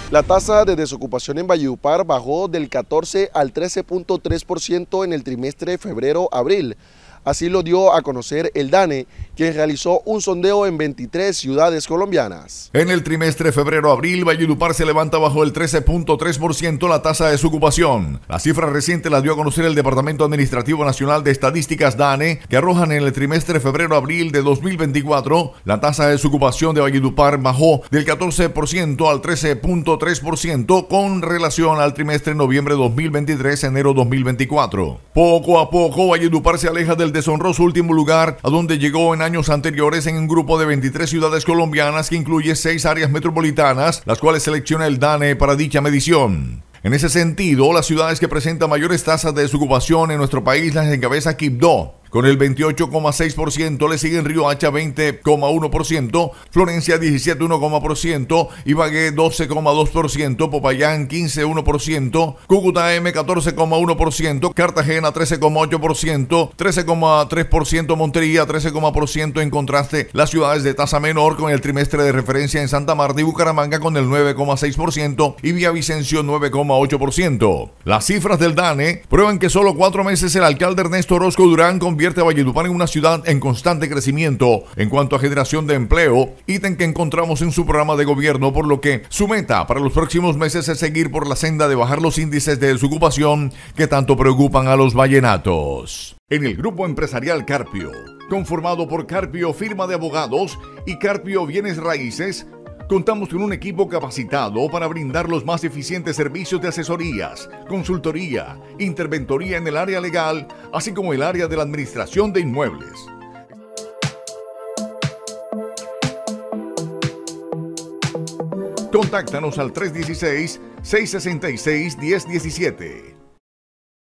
La tasa de desocupación en Valledupar bajó del 14 al 13.3% en el trimestre febrero-abril. Así lo dio a conocer el DANE, quien realizó un sondeo en 23 ciudades colombianas. En el trimestre febrero-abril, Valledupar se levanta bajo el 13.3% la tasa de desocupación. La cifra reciente la dio a conocer el Departamento Administrativo Nacional de Estadísticas DANE, que arrojan en el trimestre febrero-abril de 2024, la tasa de desocupación de Valledupar bajó del 14% al 13.3% con relación al trimestre noviembre 2023-enero 2024. Poco a poco, Valledupar se aleja del deshonroso último lugar a donde llegó en años anteriores en un grupo de 23 ciudades colombianas que incluye 6 áreas metropolitanas, las cuales selecciona el DANE para dicha medición. En ese sentido, las ciudades que presentan mayores tasas de desocupación en nuestro país las encabeza Quibdó, con el 28,6%, le siguen Riohacha 20,1%, Florencia 17,1%, Ibagué 12,2%, Popayán 15,1%, Cúcuta M 14,1%, Cartagena 13,8%, 13,3% Montería 13,% en contraste las ciudades de tasa menor con el trimestre de referencia en Santa Marta y Bucaramanga con el 9,6% y Villavicencio 9,8%. Las cifras del DANE prueban que solo 4 meses el alcalde Ernesto Orozco Durán convierte a Valledupar en una ciudad en constante crecimiento en cuanto a generación de empleo, ítem que encontramos en su programa de gobierno, por lo que su meta para los próximos meses es seguir por la senda de bajar los índices de desocupación que tanto preocupan a los vallenatos. En el grupo empresarial Carpio, conformado por Carpio Firma de Abogados y Carpio Bienes Raíces, contamos con un equipo capacitado para brindar los más eficientes servicios de asesorías, consultoría, interventoría en el área legal, así como el área de la administración de inmuebles. Contáctanos al 316-666-1017.